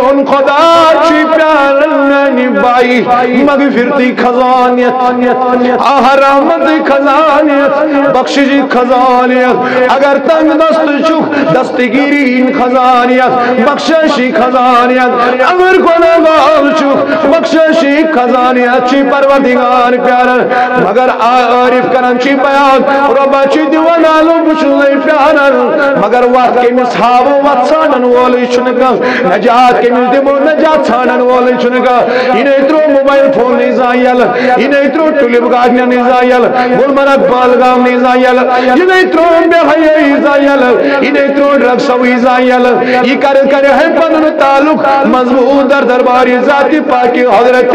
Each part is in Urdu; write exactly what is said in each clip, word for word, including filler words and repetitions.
چون خدا چی پیار نانی بائی مغفرتی خزانیت آہرامت خزانیت بخششی خزانیت اگر تنگ دست چک دستگیرین خزانیت بخششی خزانیت اگر گناہگار چک بخششی خزانیت چی پروردگار پیار مگر عارف کرن چی بیان ربا چی دیوانالو بچلے پیار مگر وقت کے مصحاب وقت سانن والی چنگا نجات کے ملدمو نجات سانن والی چنگا انہیں ترو موبائل فون نہیں زائل انہیں ترو ٹولپ گاڑیاں نہیں زائل گلمرگ بالگام نہیں زائل انہیں ترو بے حیائی زائل انہیں ترو ڈرگ سوی زائل یہ کر کر ہے پندن تعلق مضبوط در درباری ذاتی پاکی حضرت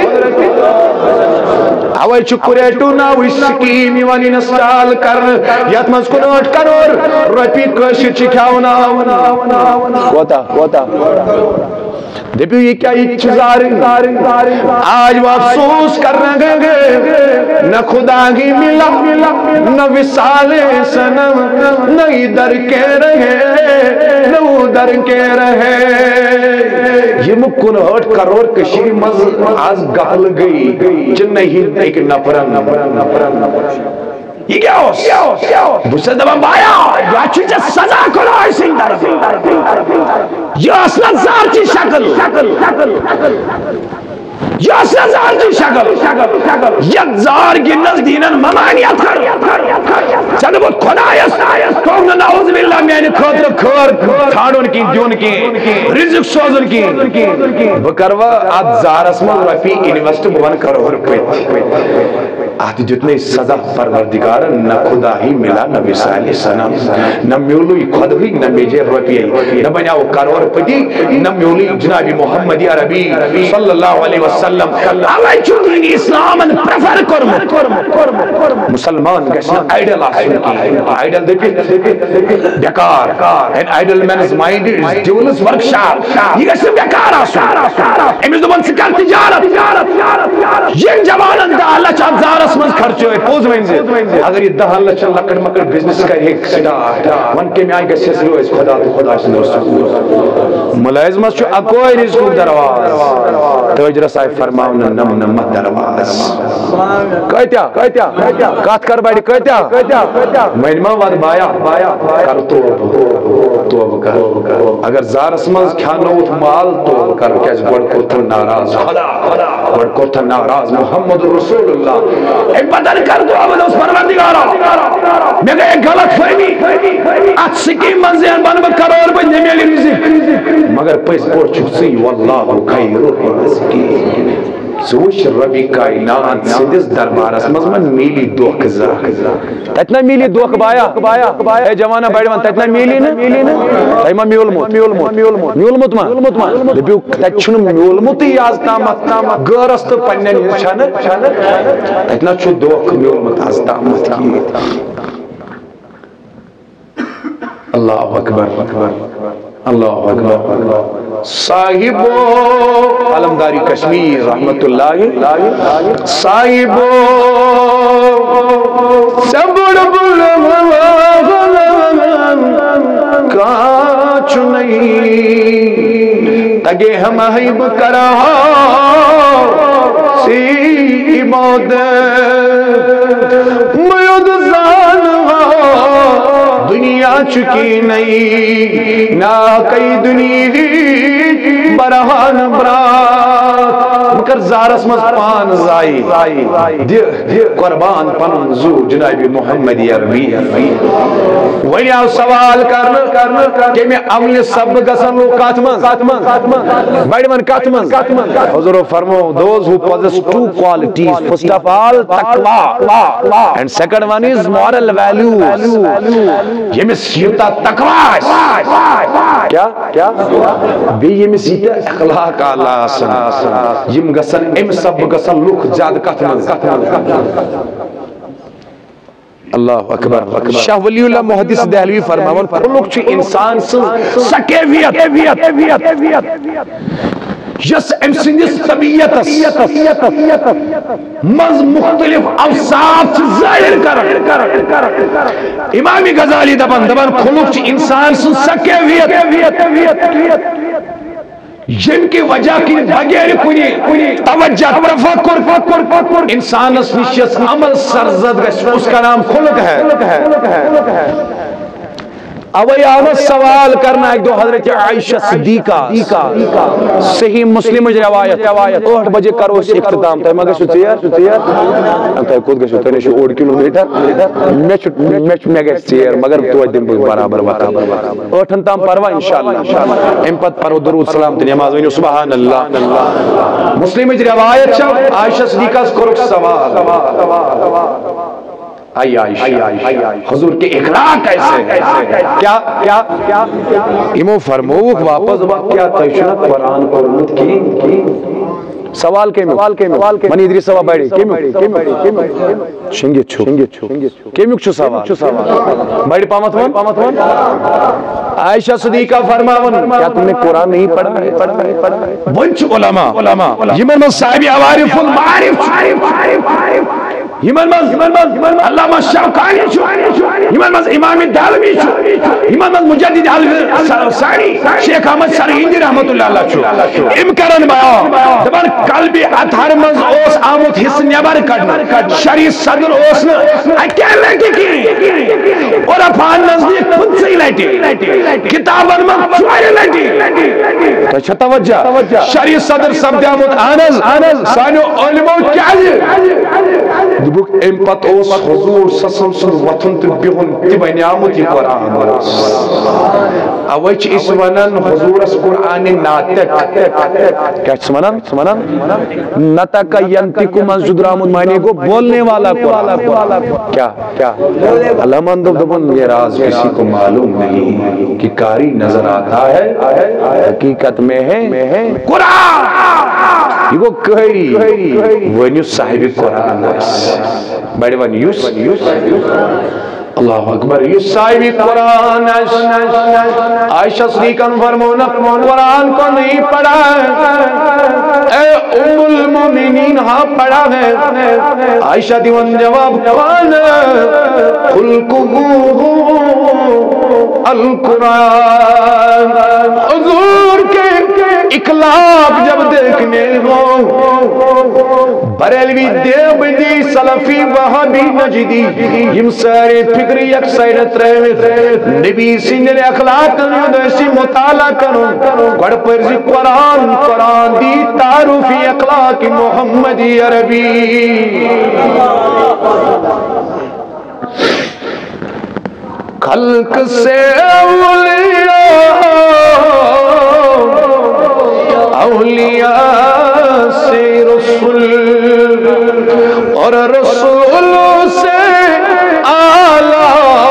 اوے چکریٹو ناوی سکیم یوانی نسٹال کرن یاد مز کنوٹ کرور رپی کشی چکھاونا کوتا کوتا دیپیو یہ کیا یہ چیزاریں آج وہ افسوس کر رہے گے نہ خدا کی ملا نہ وصال سنم نہ ادھر کے رہے نہ ادھر کے رہے یہ مکن ہٹ کروڑ کشی مز آز گال گئی جن نہیں ایک نفرن یہ کیا ہو بسے دبا بایا جو اچھی چیز سزا کرو ایسی یہ اصلا زار چی شکل یہ اصلا زار چی شکل یک زار کی نزدینن ممانیت کر چلو بود خدایست کون نعوذ باللہ میں نے خطر کھر کھاڑون کی دیون کی رزق سوزن کی بکروا آت زار اسمان رفی انویسٹ بوان کرو روپیت آتی جتنے سزا پروردگار نہ خدا ہی ملا نہ وصال سنم نہ میولوی خود ہوئی نہ میجے روپی نہ بناو کروڑ پتی نہ میولی جناب محمد عربی صلی اللہ علیہ وسلم اوے چونی اسلام پریفر کرم مسلمان گشن آئیڈل آسن کی آئیڈل دیکھے بیکار an idle means mind is devil's workshop یہ گشن بیکار آسن امیز دوبن سکر تجارت یہ جوانن دا اللہ چاہت زارس من خرچ ہوئے پوز وینزے اگر یہ دہا اللہ چل لکڑ مکڑ بزنس کا ایک سٹارٹ ون کے میں آئی گشن سلو اس خدا تو خدا سن رسول ملائزمت چو اکوئی رزقو درواز توجہ رسائی فرماؤن نم نمت درواز کہتیا کہتیا کات کر بائیڈی کہتیا میں نمان واد بایا کر توب توب کر اگر زارس منز کھانوت مال توب کر کیس گوڑ کرتن ناراض خدا گوڑ کرتن ناراض محمد رسول اللہ ایک بدل کر دو عبد اس پروردگارا میں کہ ایک غلط فہمی ات سکیم منزین بن بکرور بن نمیلی رزق مگر پیس پور چوسی واللہ خیر رزقی سوش ربی کائنات سندس دربارس مزمن میلی دوک زا تتنا میلی دوک بایا اے جوانا بیڑ من تتنا میلی نا تیما میول موت میول موت ما دبیو تچن میول موت یاز تامت گرست پنن نشان تتنا چو دوک میول موت از تامت کی اللہ اکبر اللہ اکبر صاحبو علمداری کشمیر رحمت اللہ صاحبو سبڑ بلم کاچ نہیں تگے ہم حیب کرا سی عبادت میود زانہا دنیا چکی نہیں نہ کئی دنیا برہان برات مکر زارس مز پان زائی قربان پن زو جناب محمد عربی وہی آو سوال کرنا کہ میں عمل سب گسن لو کاتمن بیڑ من کاتمن حضور فرمو those who possess two qualities first of all taqwa and second one is moral values یہ میں سیتا تقوی کیا کیا بھی یہ میں سیتا اخلاق اللہ آسن یم گسن ام سب گسن لوک زیاد کتمن اللہ اکبر شاہ ولی اللہ محدث دہلوی فرماون لوک چھ انسان سکیویت یس ام سندس طبیعت مز مختلف اوصاف ظاہر کر امام غزالی دبن دبن خلق چھ انسان سن سکیویت جن کی وجہ کی بغیر کنی توجہ تفکر انسان اس نشیت عمل سرزد گئے، اس کا نام خلق ہے۔ اوئی آمد سوال کرنا ایک دو حضرت عائشہ صدیقہ صحیح مسلم روایت آٹھ بجے کرو اس اختتام تھا مگر شو چیر انتا خود گشو تنے شو اوڑ کلو میٹر میچ میں گئے چیر مگر تو دن برابر بتا آٹھن تام پروا انشاءاللہ امپت پرو درود سلام تی نماز وینو سبحان اللہ۔ مسلم روایت چھو عائشہ صدیقہ کرو سوال، آئی عائشہ حضور کے اخلاق کیسے ہے؟ کیا کیا امو فرموک واپس وقت کیا تیشنہ قرآن قرمت کی سوال کے میں منی ادری سوا بیڑی شنگیت چھو کیمیک چھو سوال بیڑی پامت ون عائشہ صدیقہ فرماون کیا تم نے قرآن نہیں پڑھا؟ ونچ علماء یمن من صاحبی عوارف المعارف یمن من علامہ شوکانی چھو، یمن من امام دالمی چھو، یمن من مجدد الفسانی شیخ احمد سرہندی رحمت اللہ اللہ چھو امکرن بیان دبان قلبی اتھار من اوس آمود حص نیبر کڑنا شریع صدر اوس اکیلے کی کی اور افان نزدیک پنچی لیٹی کتابن من چوائے لیٹی تو اچھا توجہ شریع صدر سبدی آمود آنز سانو علموں کیا جی بک امپت اوس حضور سسم سن وطن تو بیہن تبا نعمت یہ قرآن اوچ اس ونن حضور اس قرآن ناتک کیا سمنن نتک ینتک مسجد رامن معنی کو بولنے والا قرآن کیا اللہ من دب دبن یہ راز کسی کو معلوم نہیں کہ کاری نظر آتا ہے حقیقت میں ہے قرآن یہ کو کہری ونیو صاحب قرآن بڑے ونیوس اللہ اکبر یہ صاحب قرآن عائشہ صدیقہ فرمونا قرآن کو نہیں پڑھا اے ام المومنین ہاں پڑھا ہے عائشہ دیوان جواب قرآن خلقہ القرآن حضور کے اخلاق جب دیکھنے ہو بریلوی دیوبندی سلفی وہابی نجدی یم سارے فکری یک سائرت رہے نبی سنجھر اخلاق کرنو دیسی مطالعہ کرنو گڑ پرزی قرآن قرآن دی تعارفی اخلاق محمدی عربی خلق سے اولیاء اولیاء سے رسول اور رسول سے آلہ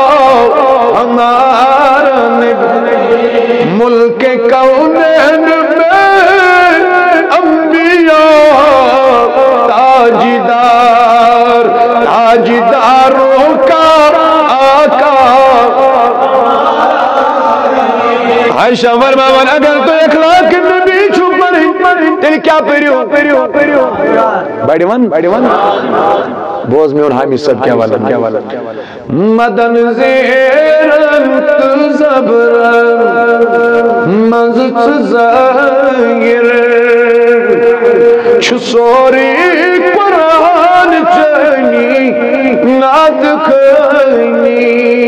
ہمارا نبی ملک کونین میں انبیاء تاجدار تاجداروں کا آقا عائشہ فرماون اگر تو اخلاق نبی چھپ تیلی کیا پیریو بڑی ون بڑی ون بوز میں اور حامی سب کیا والا مدن زیرن تزبرن مزت زائر چھسوری قرآن چنی ناد کھنی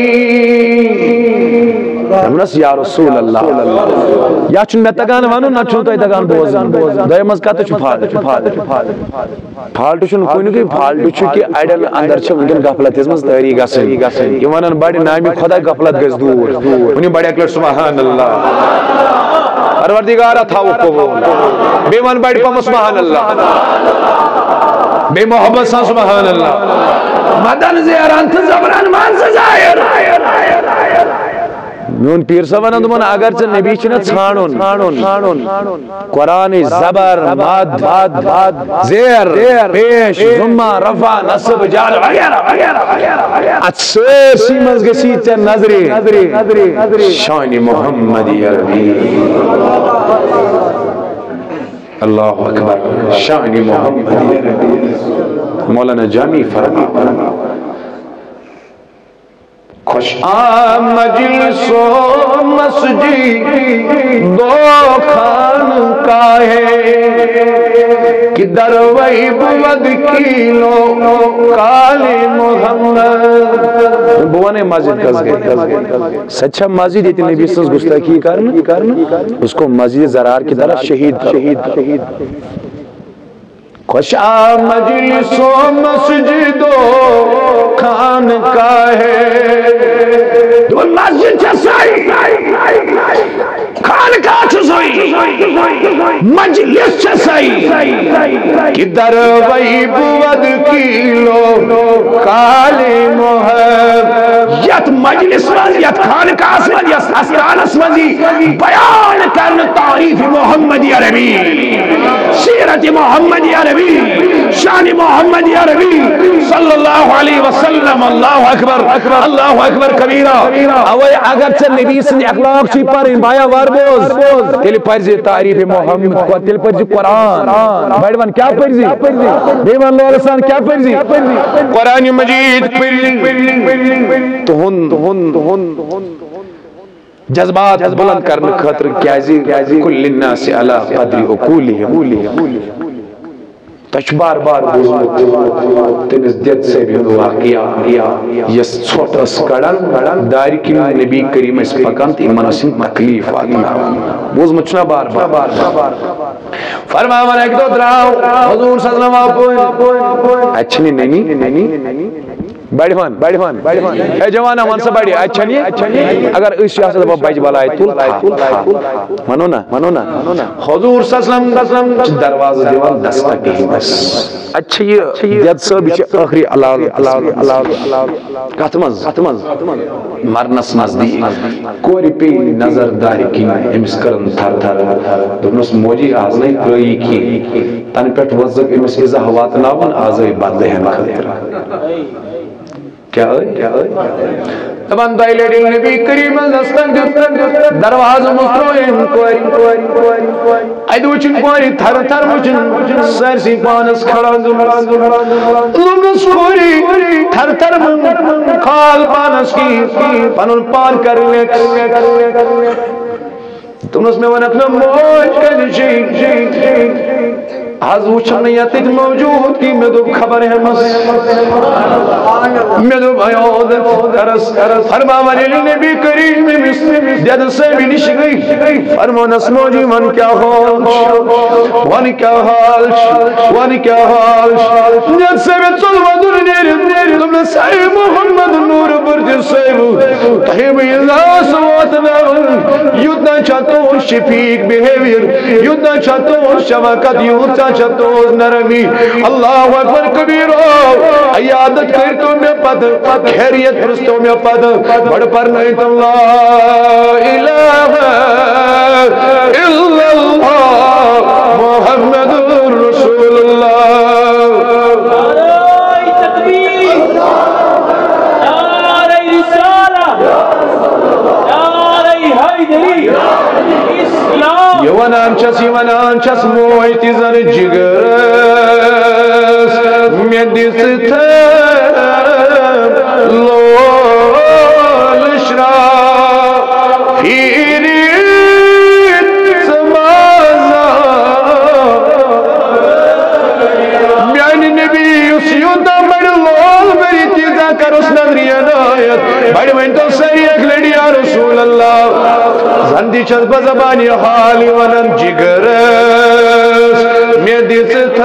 رمنس یا رسول اللہ یا چون میں تگان وانو نا چون تو ای تگان بوزن دائی مزکاتا چو پھال پھالٹو چون کوئی نکی پھالٹو چون کی ایڈل اندر چھو انکن گفلت اس مز تحریق آسن یہ وانن بڑی نامی خدا گفلت گز دور انہیں بڑی اکلر سبحان اللہ پروردگارہ تھا وہ قبول بے من بڑی پا سبحان اللہ بے محبت سا سبحان اللہ مدن زیران تزبران مان سے ظاہر میون پیر صاحب نے دمن اگر چھ نبی چھ نہ ژھانڈن قرآن زبر مد زیر پیش ضمہ رفع نصب جار وغیرہ وغیرہ اچھے سی مز گسی تے نظری شان محمدی عربی اللہ اکبر شان محمدی عربی مولانا جامی فرما خوش خوش آ مجلس و مسجد دو خان کا ہے کہ دروئی بود کیلو کالے محمد بوانے مسجد کس گئے سچا مسجد ایتی نبی صلی اللہ گستاخی کرنا اس کو مسجد زرار کی طرح شہید شہید خوش آ مجلس و مسجد و خان کا ہے دو مسجد چسائی خان کا چسائی مجلس چسائی کہ دروئی بود کیلو کالے محب یت مجلس من یت خان کا اسمد یت استان اسمدی بیان کرن تعریف محمد عربی سیرت محمد عربی شان محمد عربی صلی اللہ علیہ وسلم اللہ اکبر اللہ اکبر کبیرہ اوے اگر چھ نبی سن اخلاق چھ پر بایا وار بوز تیل پرزی تعریف محمد کو تیل پرزی قرآن بڑوان کیا پرزی دیوان لوگ سان کیا پرزی قرآن مجید پرزی تہن تہن جذبات بلند کرنے خاطر کیازی کل الناس علی قدر عقولہم تچ بار بار بوزمت تنس دیت سے بھی واقعہ یس چھوٹ اس کڑن داری کی نبی کریم اس پکان تی مناسن تکلیف آتنا بوزمت چنا بار بار فرما من ایک دو دراؤ حضور صلی اللہ علیہ وسلم اچھنی نینی بڑی فان بڑی فان اے جوانا منصب بڑی اچھنی اگر اس سیاست با بج بلائے تول تھا منونا منونا حضور صلی اللہ علیہ وسلم درواز دیوان دستک ہی بس اچھی دیت سب چھ آخری اللہ کتمز مرنس نزدی کوری پی نظر داری کی امس کرن تھر تھر دونس موجی آز نہیں پرئی کی تن پیٹ وزق امس ازا ہوات ناون آزائی بدلے ہیں خیر کیا ہے تبان دائی لیڈی نبی کریم دستن درواز مستروین کوئی ایدو چن کوئی تھر تھر مجن سرسی پانس کھڑا لمنس کوئی تھر تھر کھال پانس کی پانون پان کر لے تم اس میں ونکنا موج کر جی آز وچھن یتیت موجود کی میں دو خبر ہے مس میں دو بیاد کرس فرما ولی نبی کریم دید سے بھی نش گئی فرما نسمو جی من کیا حال ون کیا حال ون کیا حال دید سے بھی صلوہ در نیر تم نے سائی محمد نور برد سیبو تحیب اللہ سواتنا یدنا چاہتو شفیق بیہیویر یدنا چاہتو شمکت یدنا چاہتو نرمی اللہ اکبر کبیرو عیادت کرتو میں پد خیریت پرستو میں پد بڑھ پر نہیں تو لا الہ الا اللہ محمد رسول اللہ نعرہ تکبیر نعرہ رسالہ نعرہ حیدری یوانان چس یوانان چس مویتی زن جگرس میں دیست لول شرا پھیری سمازا میانی نبی اس یوتا بڑ لول بری تیزا کر اس نظری عنایت بڑ من تو سری ایک لڑی یا رسول اللہ زندی چس بزبانی حالی ونن جگرس میں دیست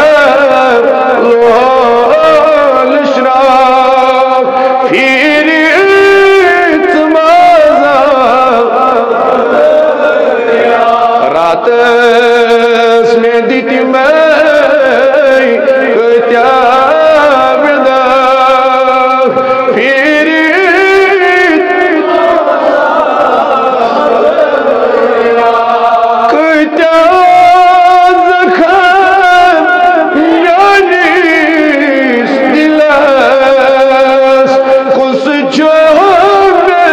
لول شرا پھیری سمازا رات اس میں دیتی میں کتیا بدا پھیری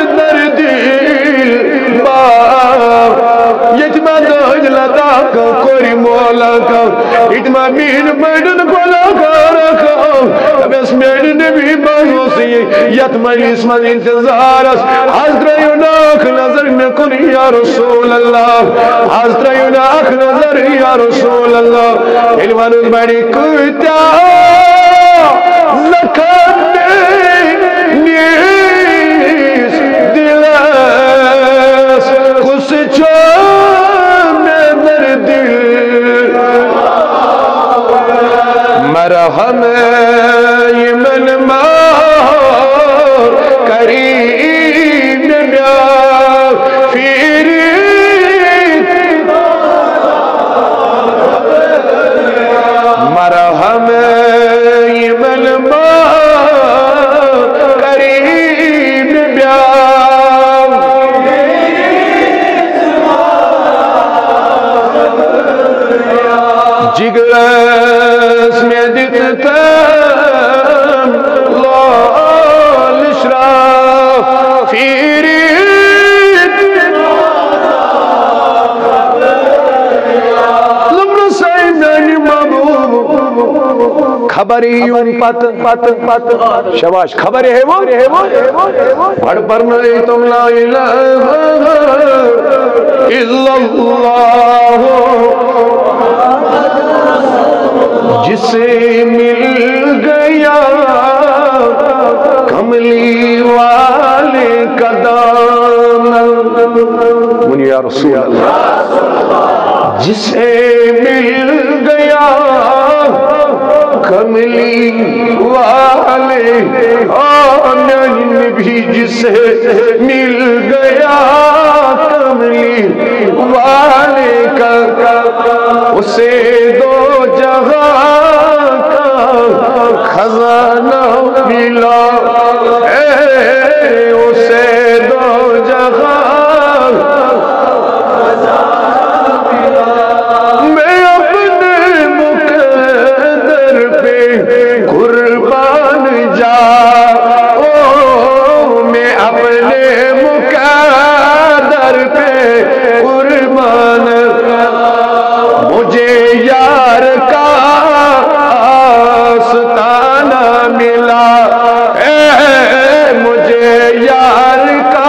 کو بوری مولا کا اتما مین بیڈن کولا کارا کا اب اس میڈن بھی بانو سی یت مجلس من انتظار اس حضر یوناک نظر نکن یا رسول اللہ حضر یوناک نظر یا رسول اللہ علمان بڑی کتا زکام نیس دلس کس چون در دل مرحم من مار کریم بیا فیری مرحم من مار کریم بیا جگرس میں دیتا لال شراف فیری لمن سائمانی محبوب خبریون پت پت پت شباش خبری ہے وہ بڑھ پر نہیں تم لا الہ الا اللہ جسے مل گیا کملی والے کا دامن منی یا رسول اللہ جسے مل گیا کملی والے آنن بھی جسے مل گیا کملی والے کا اسے دو جہاں کا خزانہ ملا اے اسے دو جہاں خزانہ ملا میں اپنے مقدر پہ قربان جا میں اپنے مقدر پہ قربان مجھے یار کا آستانہ ملا اے مجھے یار کا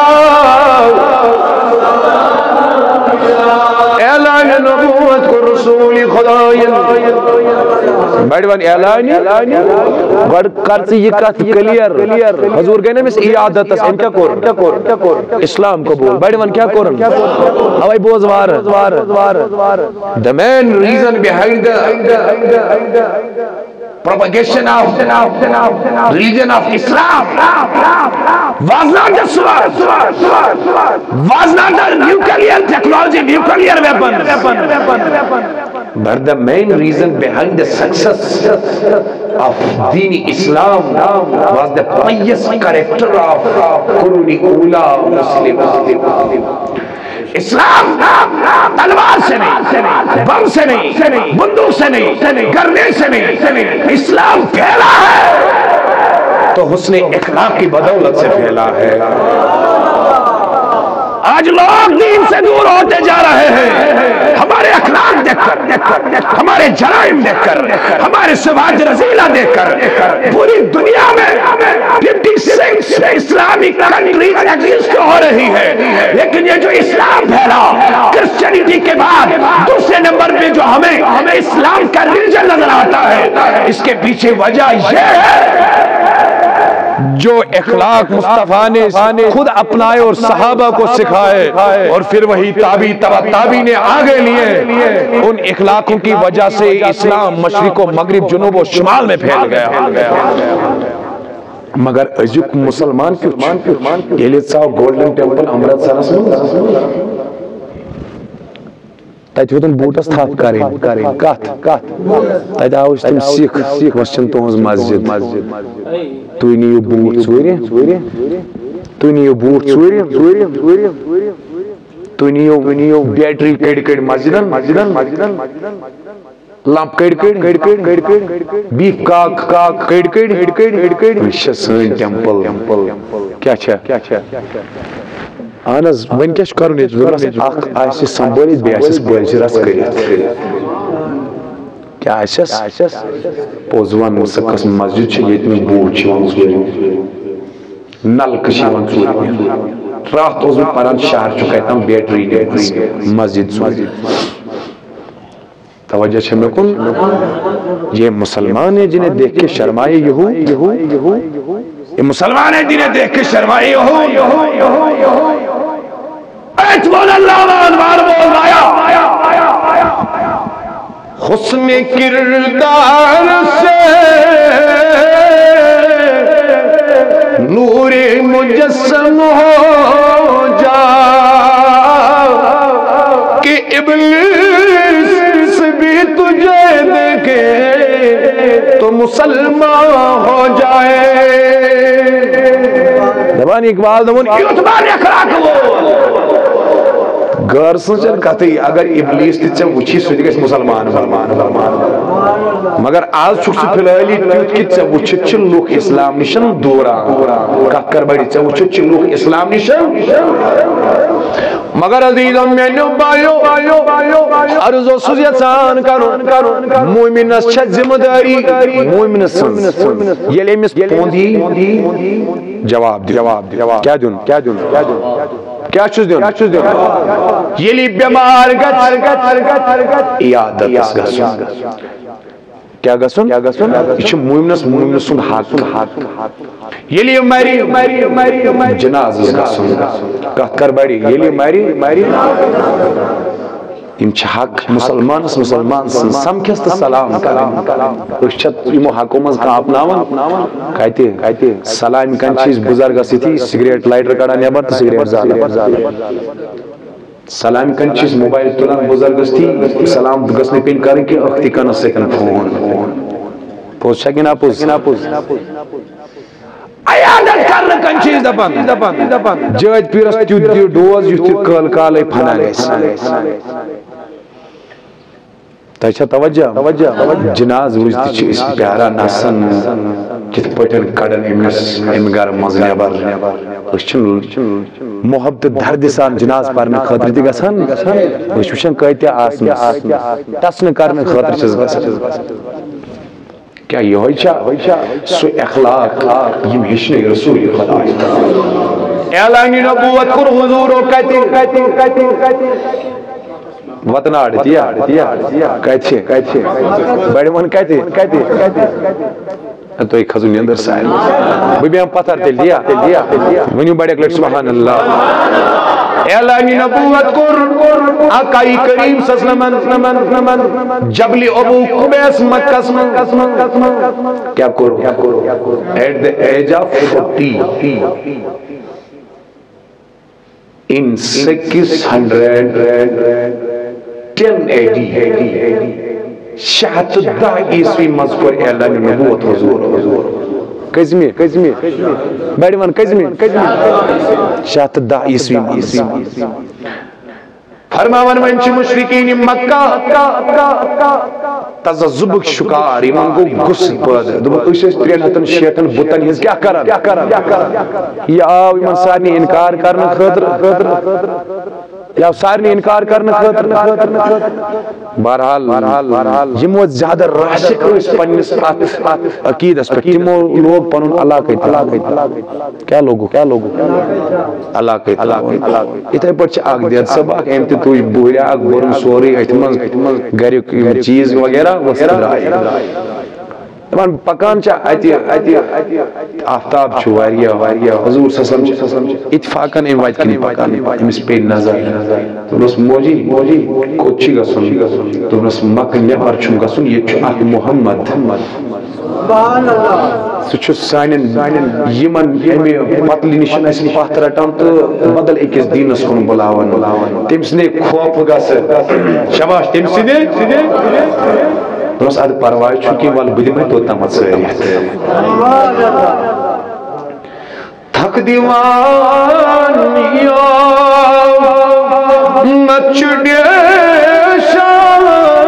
اعلان نبوت کو رسول خدای بیڑوان اعلانی بڑھ کرتی یہ کت کلیر حضور گئے نا میں سے عیادت اس ان کیا کور اسلام قبول بیڑوان کیا کورن ہوائی بوز وار the main reason behind the propagation of religion of Islam was not the sword, was not the nuclear technology, nuclear weapon. But the main reason behind the success of Deen Islam was the pious character of Quruni Ula Muslim. اسلام تلوار سے نہیں بم سے نہیں بندوق سے نہیں گرنے سے نہیں اسلام پھیلا ہے تو حسن اخلاق کی بدولت سے پھیلا ہے آج لوگ دین سے دور ہوتے جا رہے ہیں ہمارے اخلاق دیکھ کر ہمارے جرائم دیکھ کر ہمارے سماج رزیلہ دیکھ کر پوری دنیا میں ففٹی سکس اسلامی کنٹریز ایگزسٹ ہو رہی ہے لیکن یہ جو اسلام پھیلا کرسچینٹی کے بعد دوسرے نمبر پہ جو ہمیں اسلام کا ریلیجن نظر آتا ہے اس کے پیچھے وجہ یہ ہے جو اخلاق مصطفیٰ نے خود اپنائے اور صحابہ کو سکھائے اور پھر وہی تابعی تبع تابعی نے آگے لیے ان اخلاقوں کی وجہ سے اسلام مشرق و مغرب جنوب و شمال میں پھیل گیا مگر ازیک مسلمان کیوں یہ لیت ساو گولڈن ٹیمپل امرتسر اسم تیت ہوتن بوٹس تھاپ کریں کت تیت آوش تم سیکھ سیکھ وشن تونز مسجد توی نیو بوٹ سوری توی نیو بوٹ سوری توی نیو بیٹری کڑ کڑ مسجدن مسجدن لامپ کڑ کڑ بیف کاک کاک کڑ کڑ وشہ سن ٹیمپل کیا چھا اہن حظ وۄنۍ کیٛاہ چھُ کرُن ییٚتہِ دوٚپمَس اکھ آسہِ سنٛبھٲلِتھ بیٚیہِ آسٮ۪س بٲجہِ رَژھ کٔرِتھ کیٛاہ آسٮ۪س پوٚز وَن سۄ کۄس مسجد چھِ ییٚتہِ مےٚ بوٗٹ چھِ یِوان ژوٗرِ نلکہٕ چھِ یِوان ژوٗرِ راتھ اوسُس بہٕ پران شہر چھُ کتہِ تام بیٹری مسجد ژوٗرِ توجہ ہے میں کن یہ مسلمان ہے جنہیں دیکھ کے شرمائے یہو یہ مسلمان ہے جنہیں دیکھ کے شرمائے یہو ایتمان اللہ وانوار بول آیا حسن کردار سے نور مجسم ہو جا کہ ابلیس بھی تجھے دیکھے تو مسلمان ہو جائے دبانی اقبال دمون یوتبان اخلاق وہ غیر سنچن کہتے اگر ابلیس تی ژےٚ وچھی سُہ تہِ گژھِ مسلمان مگر آز چھُکھ ژٕ فِلحٲلی تیُتھ کہِ ژےٚ وٕچھِتھ چھِ لُکھ اسلام نِشن دوٗران کتھ کر بڑِ ژےٚ وٕچھِتھ چھِ لُکھ اسلام نِشن مگر عزیزم میانیو بایو عرض اوسُس یژھان کرُن مومنس چھےٚ ذمہٕ دٲری مومنہٕ سٕنٛز ییٚلہِ أمِس پوٚنٛد یی جواب جواب کیٛاہ دیُن کیٛاہ دیُن کیا چھُس دیُن ییٚلہِ بٮ۪مار گژھِ عیادتس گژھُن کیا گژھُن یہِ چھُ مومنس مومنہٕ سُنٛد حق ییٚلہِ یہِ مرِ جنازس گژھُن کتھ کر بڑِ ییٚلہِ یہِ مرِ یم چھِ حق مسلمانس مسلمان سن سمکھس تہٕ سلام کرٕنۍ أسۍ چھِ یِمو حقو منٛز کانٛہہ اپناوان کتہِ سلامہِ کنہِ چھِ أسۍ بُزرگس یِتھی سگریٹ لایٹر کڑان نٮ۪بر تہٕ سگریٹ زالان سلامہِ کنہِ چھِ أسۍ موبایل تُلان بُزرگس تھی سلام گٔژھ نہٕ پیٚنۍ کرٕنۍ کینٛہہ أکھتٕے کنس سۭتۍ فون پوٚز چھا کِنہٕ اپُز عیادت کرنہٕ کنہِ چھِ أسۍ دپان جٲدۍ پیٖرس تیُتھ دِیِو ڈوز یُتھ یہِ کٲلۍ کالے فنا گژھِ تۄہہِ چھا توجہ جناز وٕچھ تہِ چھِ أسۍ پیاران آسان کِتھ پٲٹھۍ کڑان أمِس اَمہِ گرٕ منٛز نٮ۪بر أسۍ چھِنہٕ محبت دردِ سان جناز پرنہٕ خٲطرٕ تہِ گژھان أسۍ چھِ وٕچھان کۭتیاہ آسنس ٹسنہٕ کرنہٕ خٲطرٕ چھِس گژھان کیا یہوے چھا سُہ اخلاق یِم ہیٚچھنٲے رسول خدا اعلانِ نبوت کوٚر حضوٗرو کتہِ وطناڑ دیا کتہِ چھِ بڑِ وَن کتہِ تُہۍ کھسو نیٚنٛدٕر سارنٕے بہٕ بیٚہمہٕ پتھر تیٚلہِ دیا ؤنِو بڑٮ۪ک لٹہِ سبحان اللہ اعلانِ نبوت کوٚر آقائی کریم صلی اللہ علیہ وسلم جبل ابو قبیس مکہس منٛز کیٛاہ کوٚر at the age of forty in six hundred ten eighty شےٚ ہتھ تہٕ دہ عیسوی منٛز کوٚر اعلانِ نبوت حضور کٔژمہِ بڑِ وَن کٔژمہِ شےٚ ہتھ تہٕ دہ عیسوی فرماوان وۄنۍ چھِ مشرقیٖن مکہ تذبُک شکار یِمن گوٚو غُصہٕ پٲدٕ دوٚپُکھ أسۍ ٲسۍ ترٛٮ۪ن ہتن شیٹھن بُتن ہٕنٛز کیٛاہ کران یہِ آو یِمن سارنٕے انکار کرنہٕ خٲطرٕ یہ آو سارنٕے انکار کرنہٕ خٲطرٕ بہرحال یِمو زیادٕ راشق ٲسۍ پننِس اتھ عقیٖدس پٮ۪ٹھ تِمو لوگ پنُن علاقے کیٛاہ لوگُکھ کیٛاہ لوگُکھ علاقے یِتھے پٲٹھۍ چھِ اکھ دید صٲب اکھ أمۍ تہِ تُج بُہرِ اکھ بوٚرُن سورُے أتھۍ منٛز گریُک یِم چیٖز وغیرہ دپان پکان چھا اتہِ آفتاب چھُ واریاہ واریاہ حضور صلی اللہ علیہ وسلم چھِ اتفاقن أمۍ وتہِ کِنی پکان أمِس پیٚیہِ نظر دوٚپنس موجی کوٚت چھُ گژھُن دوٚپنس مکہٕ نٮ۪بر چھُم گژھُن ییٚتہِ چھُ اکھ محمد سُہ چھُ سانٮ۪ن یِمن امہِ پتلہِ نِش اسہِ پتھ رٹان تہٕ بدل أکِس دیٖنس کُن بُلاوان تٔمۍ سٕنٛدے خوفہٕ گژھٕ شاباش تٔمۍ سٕنٛدے دوٚپنس ادٕ پرواے چھُنہٕ کینٛہہ ول بہٕ دِمے توٚتامتھ ژٲرِتھ تھکھ دِوان نتہٕ چھُ ڈیشان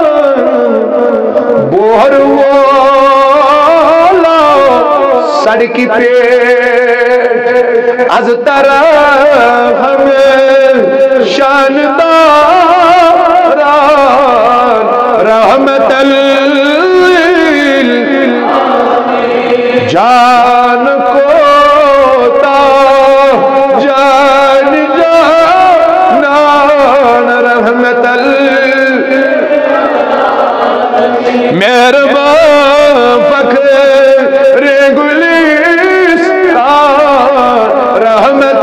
بوہر وولا سڑکہِ پٮ۪ٹھ از طرح ہمیں جاندار رحمت جان کو تا جان جانان رحمت مہربان فخر گلستان رحمت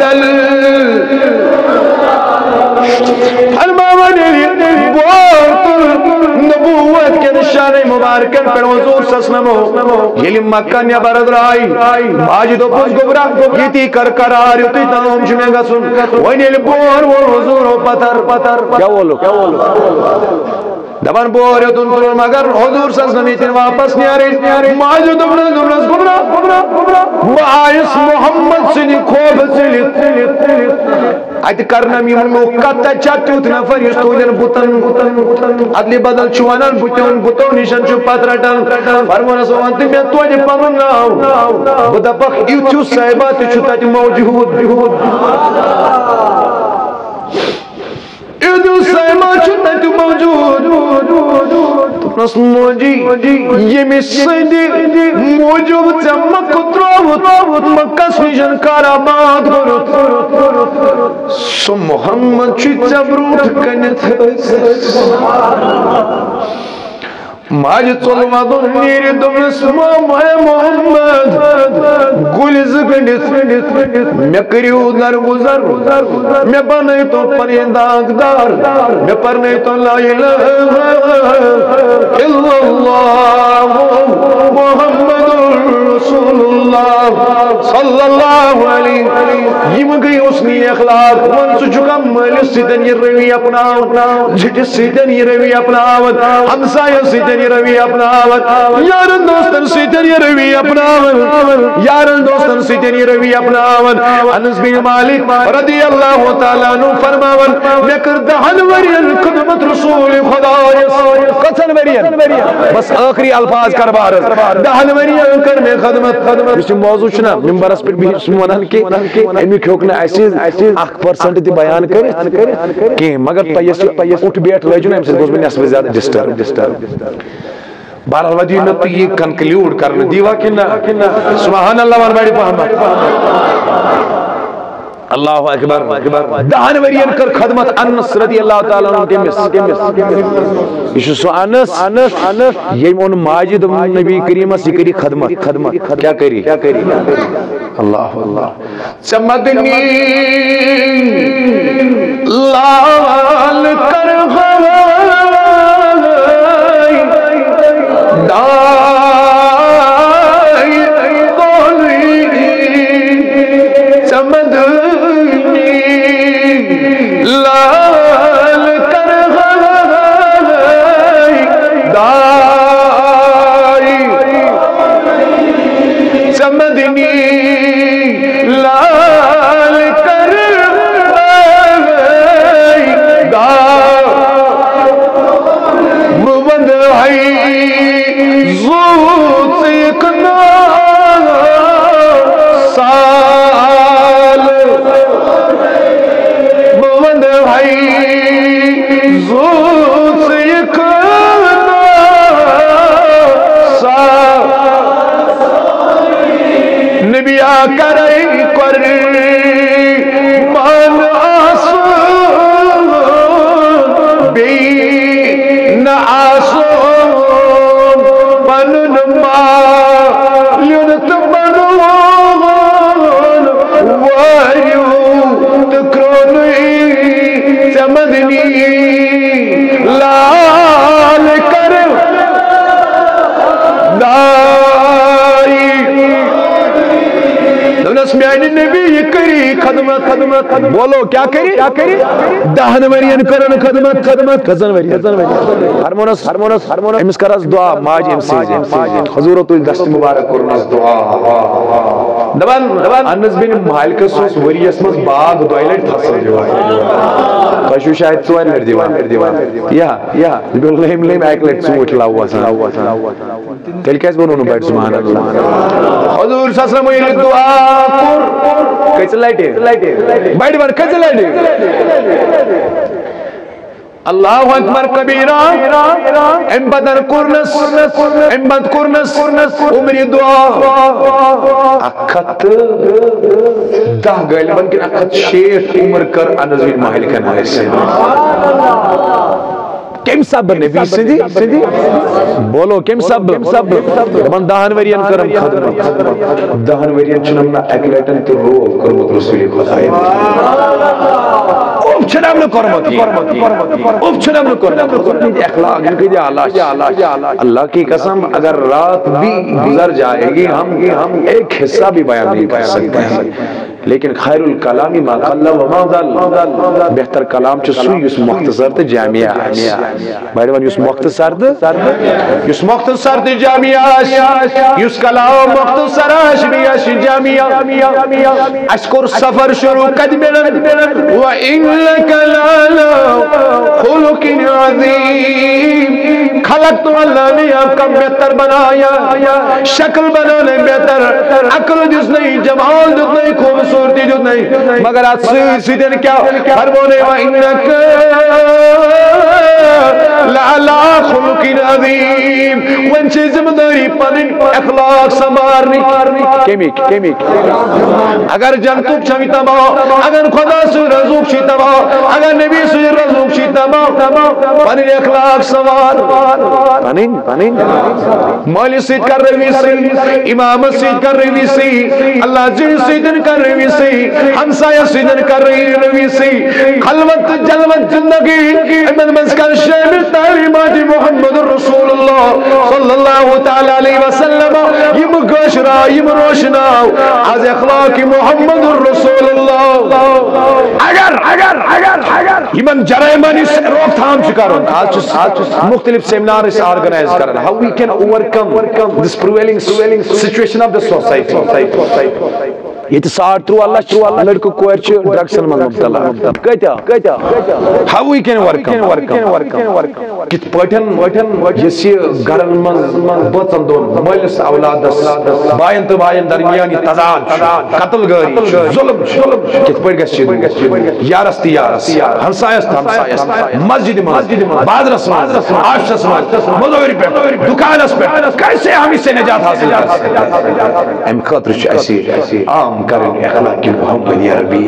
نبوت کے نشان مبارکن پر حضور صلی اللہ علیہ وسلم یلی مکہ نیبر درائی ماجد و پوز گبرا یتی کر کرار یتی تاہم شمی گا سن وین یلی بور وہ حضور و پتر پتر کیا بولو کیا بولو دبان بور یتن پر مگر حضور صلی اللہ علیہ وسلم واپس نیاری ماجد و پوز گبرا گبرا معایس محمد سنی خوب سلیت ات کرنا میون کتا چتیوت نفر یس تولن بوتن ادلی بدل چوانن بوتن بوتو نشان چو پترٹن فرمانا سوانت میں توجہ پنن ناو بدا پخ یوتیو صاحبات چو تات موجود یوتیو صاحبات چو تات موجود تپنس موجی یہ مسیدی موجود چمک تراوت مکس نشان کارآباد کرت سو محمد چی چبروت کنت ماجد صلوات نیری دمس محمد گلز کنت میں کریو در گزر میں بنائی تو پرینداک دار میں پرنائی تو لا الہ الا اللہ محمد رسول اللہ صلی اللہ علیہ یہ مگئی اس نے اخلاق من سجھکا مالی سیدن یہ روی اپناو جھٹ سیدن یہ روی اپناو ہمسایہ سیدن یہ روی اپناو یارن دوستن سیدن یہ روی اپناو یارن دوستن سیدن یہ روی اپناو انس بن مالک رضی اللہ تعالیٰ عنہ فرماون میں کردہ حنورین خدمت رسول خدا قسن ورین بس آخری الفاظ کر بارز دہن ورین کر میں خدمت خدمت اس موضوع چھنا ممبرس پر بھی سمونان کے امی کھوکنا ایسی اخ پرسنٹ دی بیان کرے کہ مگر تیس اٹھ بیٹ لیجو نا امسی گوز میں نسبت زیادہ ڈسٹر بارہ ودی میں تو یہ کنکلیوڈ کرنا دیوا کنا سبحان اللہ وان بیڑی پہمت اللہ اکبر دہن ورین کر خدمت انس رضی اللہ تعالیٰ عنہ کے مس یہ سو انس یہ مون ماجد نبی کریم سکری خدمت کیا کری اللہ اللہ چمدنی لال کر غوائی دائی دولی چمدنی لال کر غوائی دائی چمدنی لال کر غوائی دائی مبند ہے زود سیکنا سال مبند ہے زود سیکنا سال نبی آکرائی کر مان آسون بین آسون پنن مالین تبنون وایو تکرونی چمدنی لال کر دائی میانی نبی یہ کری خدمت خدمت بولو کیا کری دہن ورین کرن خدمت خدمت کزن ورین ہرمونس ہرمونس ہرمونس امس کرس دعا ماج امسی حضور تو دست مبارک کرنس دعا دبان انس بن مالک سوس وریس مز باغ دوائلٹ تھسل دیوان تشو شاید ژور لٹ دیوان یا یا لیم لیم ایک لٹ ژوٹ لاوا تیل کیس بنو بیٹھ سبحان اللہ حضور صلی اللہ علیہ وسلم یہ دعا کر کیسے لائٹے بیٹھ بار کیسے لائٹے اللہ اکبر کبیرہ ام بدر کرنس ام بد کرنس عمری دعا اکھت دہ گئل بلکہ اکھت شیخ عمر کر انزوین ماہلکن آئیسے کم سب نبی سندی بولو کم سب من دہن ورین کرم خدمت دہن ورین چنمنا اکلیٹن تو رو کرمت رسولی خدای اوف چھنم نو کرمت اوف چھنم نو کرمت اخلاق ان کے اللہ اللہ کی قسم اگر رات بھی گزر جائے گی ہم ایک حصہ بھی بیان نہیں کر سکتے ہیں لیکن خیر الکلامی ما قل و ما ضل بہتر کلام چھ سو یس مختصر تے جامع بڑوان یس مختصر تے یس مختصر تے جامع یس کلام مختصر اش جامع اشکر سفر شروع قدمن و انک لا خلق عظیم خلقت اللہ نے آپ کا بہتر بنایا شکل بنانے بہتر عقل جس نہیں جمال جس نہیں خوبصورتی جس نہیں مگر آج سیدھن کیا فرمونے وَإِنَّكَ لَعَلَىٰ خُلُقٍ عَظِيمٍ ونچے ذمہ داری پنن اخلاق سمارنی کیمیک کیمیک اگر جنتوک چھوی تبا اگر خدا سے رزوک چھی تبا اگر نبی سے رزوک چھی تبا پنن اخلاق سمار پنن پنن مولی سید کر رہی سی امام سید کر رہی سی اللہ جن سیدن کر رہی سی ہمسایہ سیدن کر رہی سی خلوت جلوت زندگی امن منسکر شامل تعلیمات محمد رسول اللہ صلی اللہ تعالی علیہ وسلم یم گوشرا یم روشنا از اخلاق محمد رسول اللہ اگر اگر اگر اگر یمن جرائمانی روک تھام چکارون آج مختلف سیمنار اس آرگنائز کرن how we can overcome this prevailing situation of the society یہ تو ساڑھ ترو اللہ چو لڑکو کوئر چو ڈرگسن من مبتلا کہتا کہتا how we can overcome کت پٹھن جسی گرن من بچن دون ملس اولادس بائن تو بائن درمیانی تضاد قتل گاری ظلم کت پٹ گسی یارس تی یارس ہمسایس تی ہمسایس مسجد مسجد بادرس مسجد آشتس مسجد مدوری پر دکانس پر کیسے ہم اس سے نجات حاصل کر سکتے ام خطر چھ ایسی عام کرن اخلاق محمد عربی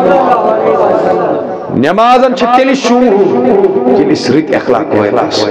نمازن چھ تیلی شروع تیلی سرت اخلاق ویلاس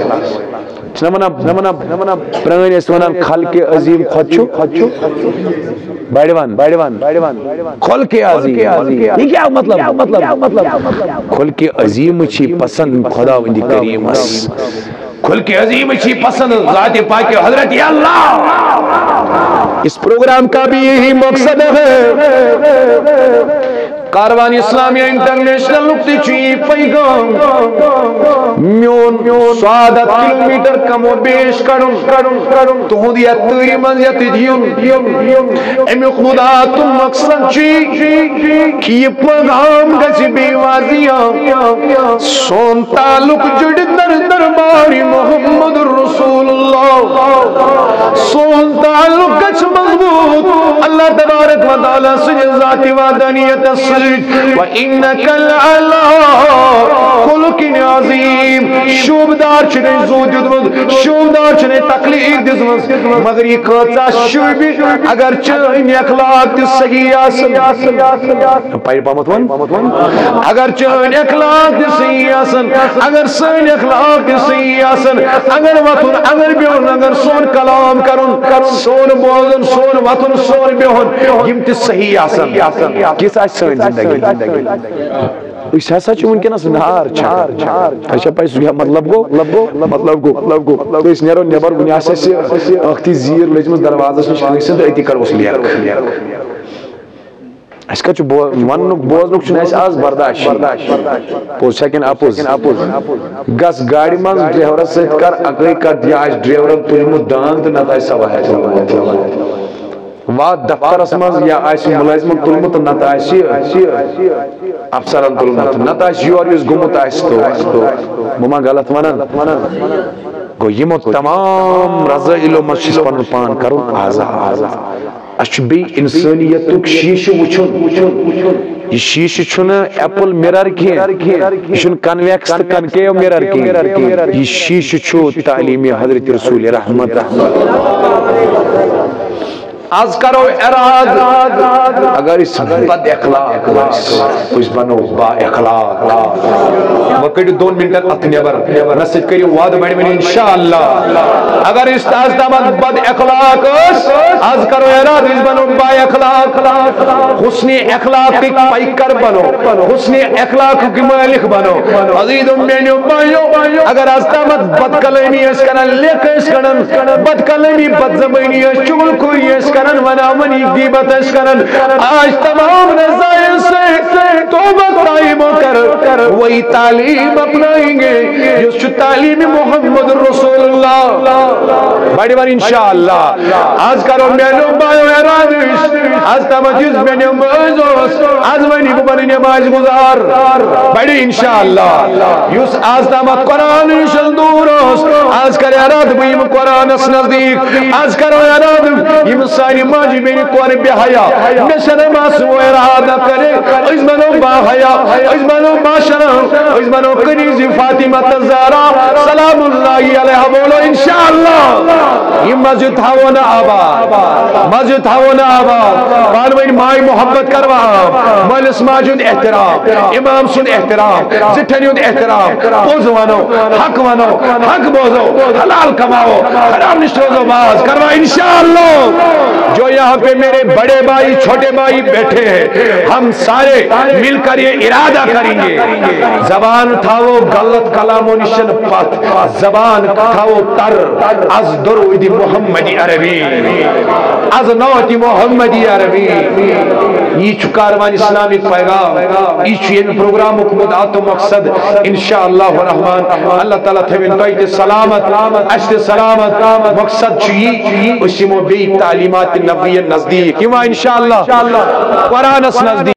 نمنا پرانی اس ونان خلق عظیم خودشو بائیوان بائیوان خلق عظیم یہ کیا مطلب خلق عظیم چھی پسند خدا وندی کریم اس خلق عظیم چھی پسند ذات پاک حضرت اللہ اس پروگرام کا بھی یہی مقصد ہے کاروان اسلامیہ انٹرنیشنل نکتی چی پیغام میون سعادت کلومیٹر کم و بیش کرن تو ہوں دیا تیری منزیت دیون امی خدا تم مقصد چی کی پیغام گسی بے واضیاں سون تعلق جڑ در درباری محمد رسول اللہ سون تعلق گس مضبوط اللہ تبارک و تعالی سجل ذاتی وعدانیت السجل وَإِنَّكَ لَعَلَىٰ خُلُقٍ عَظِيمٍ شوبدار چھنے زود دیدمد شوبدار چھنے تقلیر دیدمد مگر یہ کہتا شوبی اگر چین اخلاق دی صحیح آسن پائر پامت ون اگر چین اخلاق دی صحیح آسن اگر سین اخلاق دی صحیح آسن اگر وطن اگر بیون اگر سون کلام کرن سون بوزن سون وطن سون بیون یم تی صحیح آسن کس آج سین زندگی اس ایسا چھو ممکن اس نہار چھار اچھا پائس مطلب گو مطلب گو مطلب گو تو اس نیرو نیبر بنیاسے سے اختی زیر لیجمز دروازہ سے شکنیسن تو ایتی کر اس لیا اس کا چھو ون بوزنک چھو نیس آز برداشت پوز سیکن اپوز گس گاڑی منز ڈریورت سیت کر اگلی کر دیا آج ڈریورت تجمو داند نتائی سوا ہے واد دفتر اسمز یا آئیسی ملازمن تلمت نت آئیسی افسران تلمت نت آئیسی یور یوز گمت آئیسی تو مما غلط منن گو یمو تمام رضائل و مشیس پن پان کرن آزا اچھ بی انسانیتک شیش وچھن یہ شیشہ چھنا ایپل مرر کی یہ چھن کنویکس تو کنکیو مرر کی یہ شیشہ چھو تعلیم حضرت رسول رحمت آج کرو اراد اگر اس بد اخلاق اس بنو با اخلاق وقت دون منٹ ات نیبر نسج کریو وعد بڑی منی انشاءاللہ اگر اس تازدامت بد اخلاق آج کرو اراد اس بنو با اخلاق حسن اخلاق کی پیکر بنو حسن اخلاق کی مالک بنو عزیز امینیو بائیو اگر آزدامت بد کلمی اس کنن لیک اس کنن بد کلمی بد زمینی اس چگل کوئی اس کنن ونا منی غیبت اس کرن آج تمام نزائن سے توبہ قائم کر وہی تعلیم اپنائیں گے جو تعلیم محمد رسول اللہ بڑی بار انشاءاللہ آج کرو مینو بایو ارادش آج تمجیز مینو بازوس آج منی ببنی نماز گزار بڑی انشاءاللہ یوس آج تمت قرآن شل دوروس آج کرو اراد بیم قرآن اس نزدیک آج کرو اراد یم ساری ماجی میری کوار بے حیا میں شرم آسو ارادہ کرے اس منو با حیا اس منو با شرم اس منو کنیزی فاطمہ تزارا سلام اللہ علیہ بولو انشاءاللہ یہ مسجد تھاونا آباد مسجد تھاونا آباد بانوین مائی محبت کروا مالس ماجد احترام امام سن احترام زٹھنیون احترام بوز وانو حق وانو حق بوزو حلال کماؤ حرام نشروزو باز کروا انشاءاللہ جو یہاں پہ میرے بڑے بھائی چھوٹے بھائی بیٹھے ہیں ہم سارے مل کر یہ ارادہ کریں گے زبان تھا وہ غلط کلام و نشن پت زبان تھا وہ تر از درود محمدی عربی از نوت محمدی عربی یہ چو کاروان اسلامی پیغام یہ چو یہ پروگرام مدعات و مقصد انشاءاللہ الرحمن اللہ تعالیٰ تھوین تویت سلامت اشت سلامت مقصد چوئی اسی مو بی تعلیمات نبی نزدیک کیوں انشاءاللہ قرآن اس نزدیک